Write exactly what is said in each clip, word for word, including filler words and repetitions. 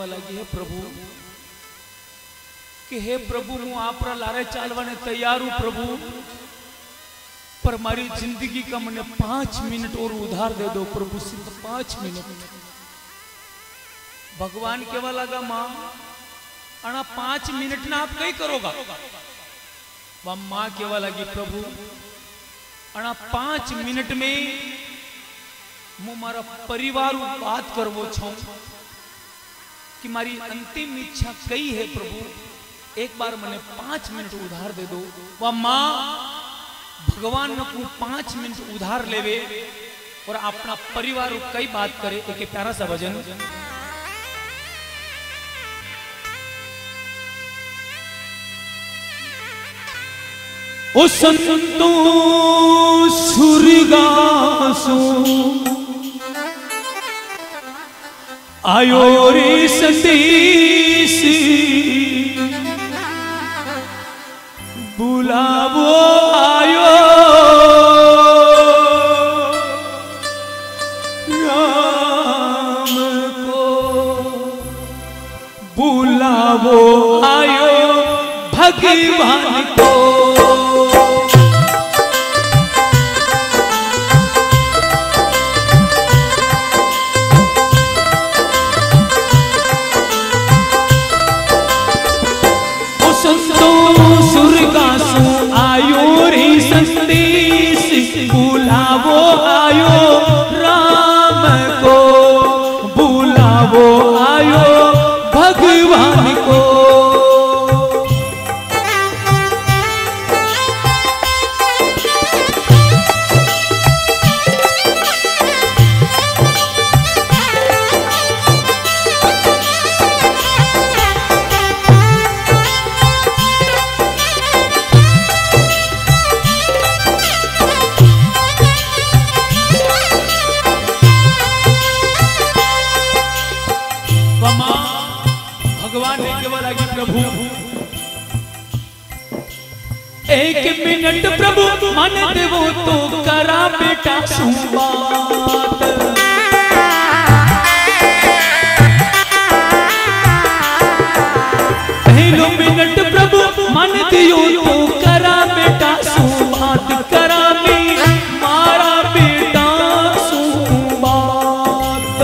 कहवा लगी है प्रभु कि हे प्रभु हूँ आप लारे चालवाने तैयार हूँ प्रभु, पर मारी जिंदगी का मैंने पांच मिनट और उधार दे दो प्रभु, सिर्फ पांच मिनट। भगवान कहवा लगा माँ अना पांच मिनट ना आप कई करोगा? वह माँ कहवा लगी प्रभु अना पांच मिनट में मु मारा परिवार बात करवो छूं कि मारी अंतिम इच्छा कई है प्रभु, एक बार मैंने पांच मिनट उधार दे दो। वह माँ भगवान को पांच मिनट उधार लेवे और अपना परिवार कई बात करे। एक प्यारा सा भजन। ओ संतो सुरगासो आयो रे संदेश, बुलावो आयो राम को, बुलावो आयो भगवान को। आयो रे संदेश, बुलावो आयो राम को, बुलावो आयो भगवान को। एक मिनट प्रभु मन देवो तो करा बेटा सुबात, पहलो मिनट प्रभु मन दियो तो करा बेटा सुबात, करा में मारा बेटा सुबात।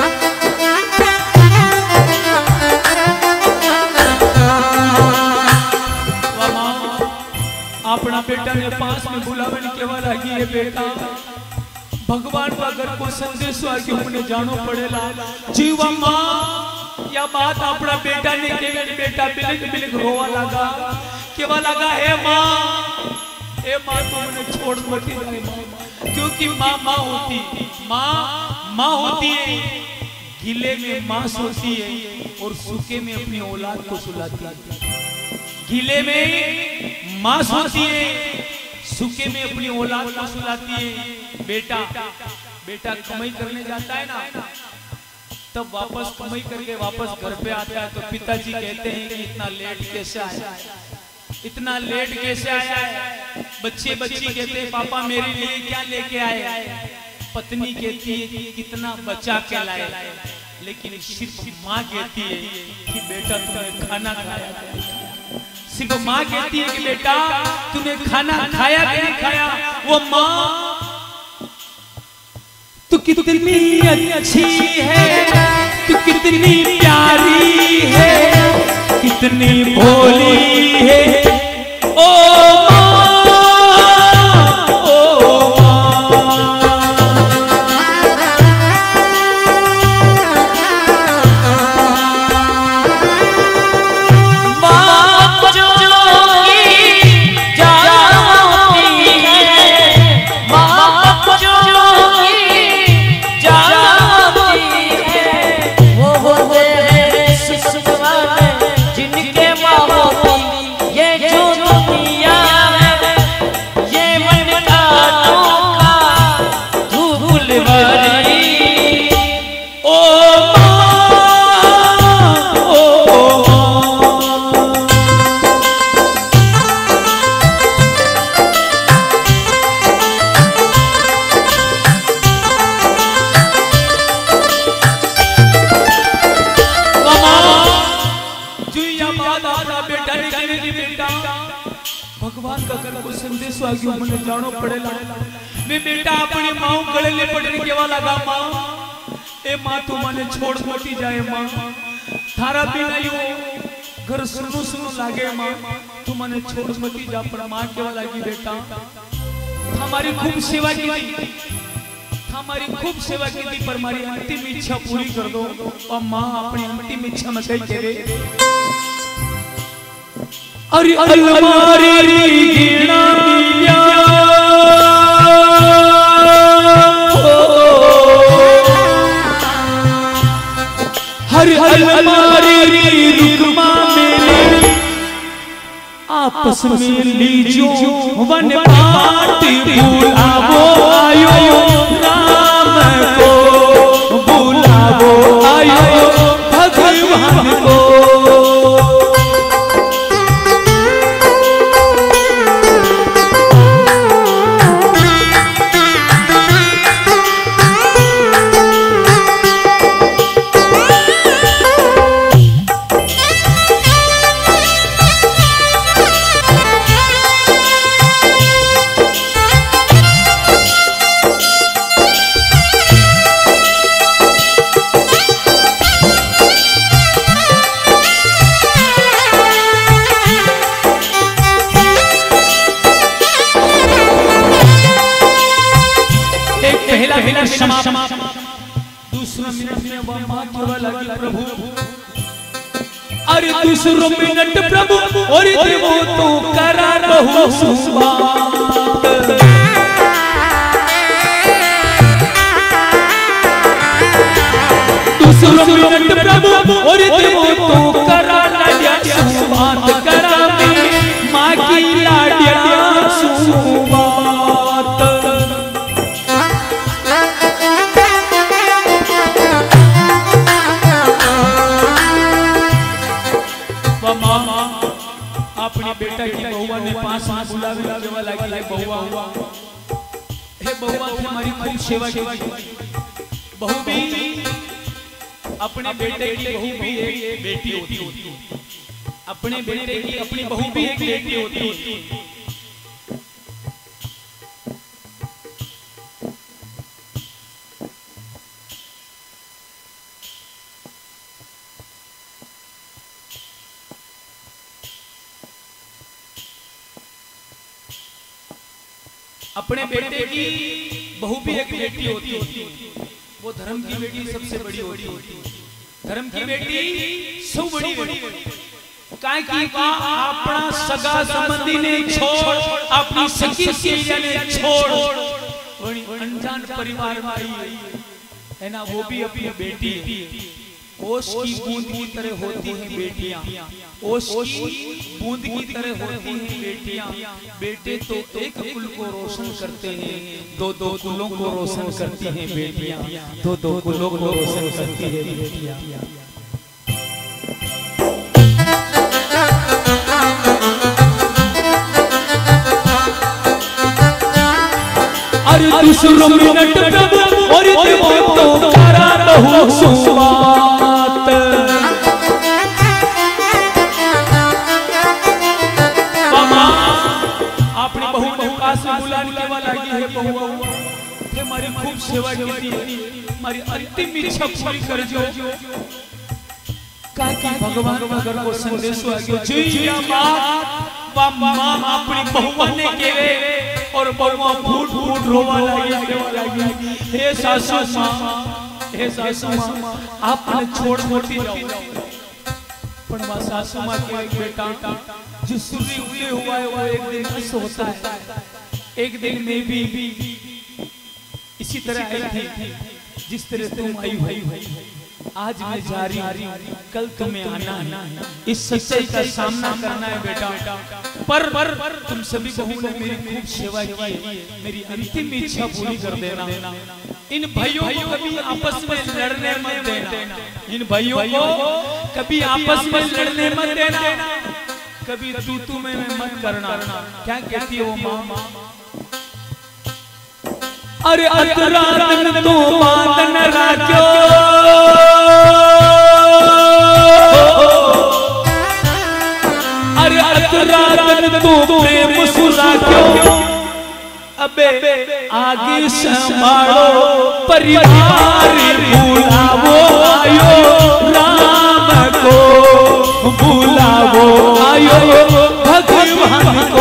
अपना बेटा ने पास में बुलावे ने केवा लगी है बेटा भगवान का अगर को संदेश आ के हमने जानो पड़ेला। जीवा माँ या बात अपना बेटा ने केवे बेटा बिलिक बिलिक रोवा लगा, केवा लगा हे माँ हे माँ तुमने छोड़ मत जाए माँ, क्योंकि माँ माँ होती माँ माँ होती है, गीले में माँ सोती है और सूखे में अपनी औलाद को सुलाती है। गीले में माँ सोती है, सूखे में अपनी औलाद को सुलाती है। बेटा बेटा कमाई करने जाता है ना, तब वापस कमाई करके वापस घर पे आता है तो पिताजी कहते हैं कि इतना लेट कैसे आया, इतना लेट कैसे आया है। बच्चे बच्ची कहते हैं पापा मेरे लिए क्या लेके आए। पत्नी कहती है कि कितना बचा के लाए, लेकिन सिर्फ माँ कहती है कि बेटा तुमने खाना खाया। सिर्फ माँ कहती है कि बेटा तूने खाना खाया कि नहीं खाया। वो माँ तू कितनी अच्छी है, तू कितनी प्यारी है, कितनी भोली है। ओ जिनके माँ होती ये बेटा ने कहे बेटा भगवान का घर को संदेश आ गयो मने जानो पड़ेला मैं बेटा अपनी मां गले ले पड़ने केवा लगा मां ए मां तू मने छोड़ मोटी जाए मां थारा बिना यो घर सुनो सुनो लागे मां तू मने छोड़ मोटी जा पर मां केवा लगी बेटा हमारी खूब सेवा की थी हमारी खूब सेवा की थी पर हमारी अंतिम इच्छा पूरी कर दो और मां अपनी अंतिम इच्छा में कह के रे अरे अलमारी गिना मिया हर अलमारी रुकमा मेरे आपस में लीजो वन पाट बुलावो आयो राम को बुलावो आयो भगवान को दूसरा मिनट में वह मां केवा लगी प्रभु अरे दूसरा मिनट प्रभु और देवो तो करा बहु सुबात दूसरा मिनट प्रभु और देवो तो करा लाडिया सुबात करा में मां की लाडिया सुबात अपनी बेटा की बहुआ ने पास में बुलावे केवा लगी है बहुआ हुआ हे बहुआ की हमारी खूब सेवा की बहू भी अपने बेटे की बहू भी एक बेटी होती अपने बेटे की अपनी बहू भी एक बेटी होती अपने बेटे की बहू भी एक बेटी होती है वो धर्म की बेटी सबसे बड़ी होती है धर्म की बेटी सब बड़ी होती है काहे की अपना सगा संबंधी ने छोड़ अपनी सखी सहेलियां ने छोड़ अनजान परिवार में आई है ना वो भी अपनी बेटी ओस की बूंद की तरह होती हैं बेटियां ओस की बूंद की तरह होती हैं बेटियां बेटे तो एक कुल को रोशन करते हैं दो दो कुलों को रोशन करती हैं बेटियां दो दो कुलों को रोशन करती हैं बेटियां अरे दूसरा मिनट प्रभु और देवो तो करा बहु सुबात अपनी बहू ने पास में बुलाने केवा लगी है बहुआ थे हमारी खूब सेवा की थी हमारी अंतिम इच्छा पूरी कर जो काकी भगवान का घर को संदेश आ गयो जी मां मां अपनी बहुआ ने केवे और बहुआ फूट फूट रोवा लगी केवा लगी हे सासू मां हे सासू मां आपने छोड़ मोटी जाओ पर मां सासू मां के बेटा जो सूर्य उदय हुआ है वो एक दिन अस्त होता है एक दिन में भी इसी तरह आई थी जिस तरह तुम आई हुई आज मैं जा रही कल तुम्हें आना है इस सच्चाई का सामना करना है बेटा पर पर तुम सभी बहू ने मेरी खूब सेवा की मेरी अंतिम इच्छा पूरी कर देना इन भाइयों को कभी आपस में लड़ने मत देना इन भाइयों को कभी आपस में लड़ने मत देना कभी तू तू में मत करना क्या कहती है वो मां अरे अतरातन तो बांधन राख्यो आगे संभालो परिवार बुलावो आयो राम को बुलावो आयो भगवान को।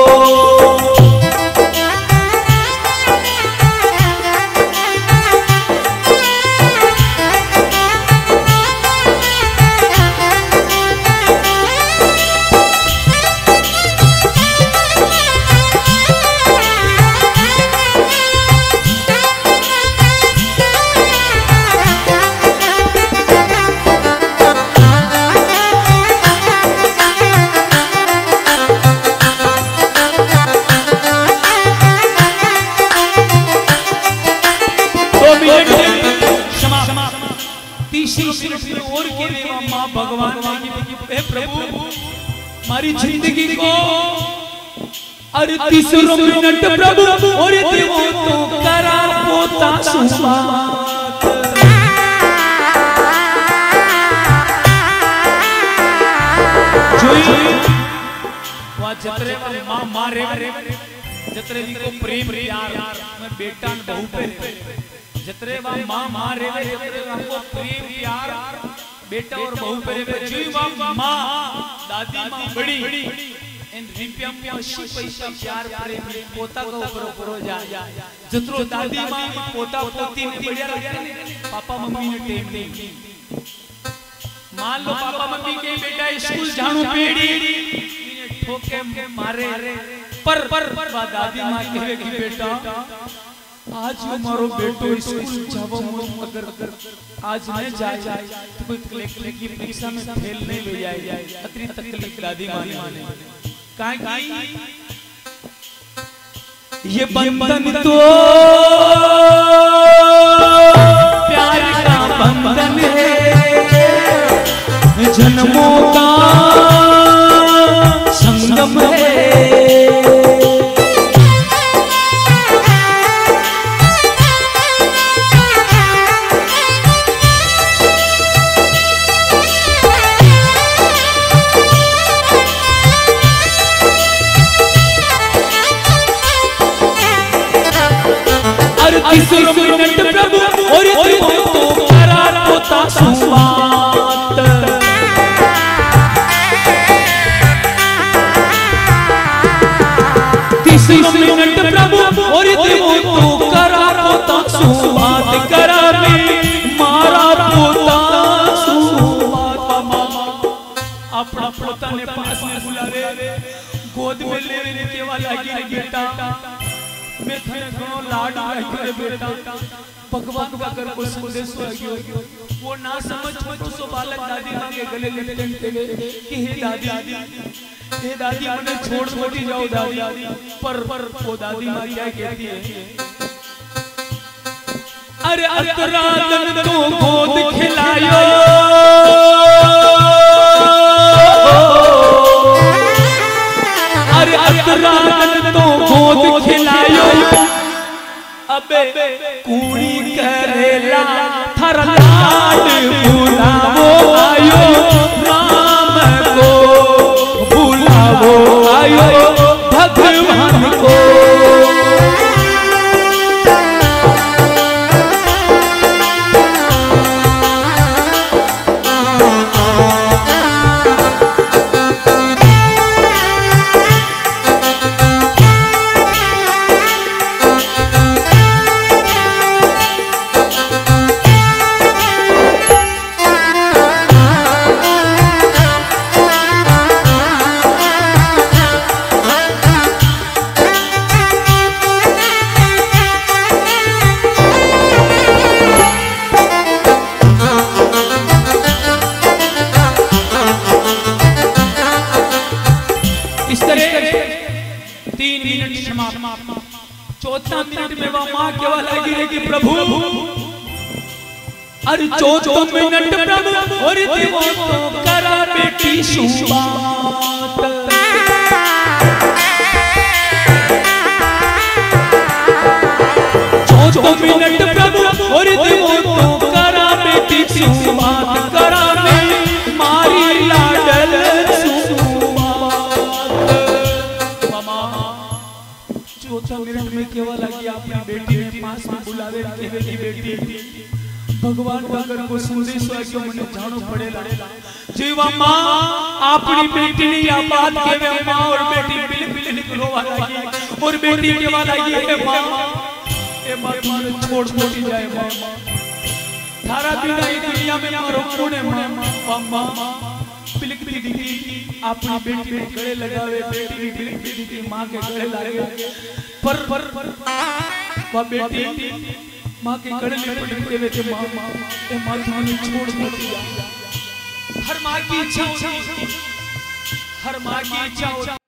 और के मां भगवान हे प्रभु हमारी जिंदगी को अरे तीसरो मिनट प्रभु और देवो तो करा पोता सुवात। जोई वा जतरे मां मारे जतरे को प्रेम प्यार मैं बेटा न बहू पे जतरे वा मां मारे जतरे हमको प्रेम प्यार बेटा और बहू पे जी वा मां दादी मां बड़ी इन रुपया में अस्सी पैसा प्यार प्रेम पोता को ऊपर ऊपर जा जतरो दादी मां पोता पोती ने बढ़िया रखे पापा मम्मी ने टेम नहीं। मान लो पापा मम्मी के बेटा स्कूल जाणू पेड़ी ठोके मारे पर पर दादी मां कहे कि बेटा आज हमारो बेटो स्कूल जावो अगर आज न जाए तो कोई कलेक्टर की परीक्षा में फेल नहीं हो जाए अतरी तकलीफ दादी मां ने काहे ये बंधन तो प्यार का बंधन है जन्मों का संगम है। तीसरो मिनट प्रभु और देवो तो करा पोता सुवात। तीसरो मिनट प्रभु और देवो तो करा पोता सुवात करा में मारा पोता सुवात। अपना पोता ने पास में बुलावे गोद में लेने के वाला बेटा मैं थने घणो लाड करे बेटा भगवान का कर को संदेश आयो वो ना समझ मत सो बालक दादी मां के गले लटकते गए कि हे दादी हे दादी मने छोड़ मोटी जाओ दादी पर पर वो दादी मां क्या कहती है अरे अतरादन तो गोद खिलायो अरे अतरादन तो गोद खिलायो अबे कूड़ी करेला थर लाड बुलावो आयो राम को बुलावो आयो भगवान को। चौथा मिनट में वह मां केवल लगी प्रभु अरे चौथा मिनट प्रभु और देवो तो करा बेटी सुवात। चौथा मिनट प्रभु और देवो तो करा बेटी सुवात करा में मारी लाडल सुवात। मामा सा मिनट में केवल लगी अपनी बेटी ने पास में बुलावे केवे की बेटी भगवान अगर को संदेश आके मने जानो पड़ेला जीवा मां अपनी बेटी ने या बात केवे मां और बेटी बिल बिल निकलवा लगी और बेटी केवा लगी ए मां ए मां तुझे छोड़ छोड़ जाए मां थारा बिना इस दुनिया में मारो कौन है मां मां पिलक पिलक दी अपनी बेटी को गले लगावे बेटी की पिलक पिलक दी मां के गले लागे पर पर वह बेटी मां के गले में पड़ते हुए थे मां ए मां तुझे छोड़ मत जा हर मां की इच्छा होती हर मां की इच्छा होती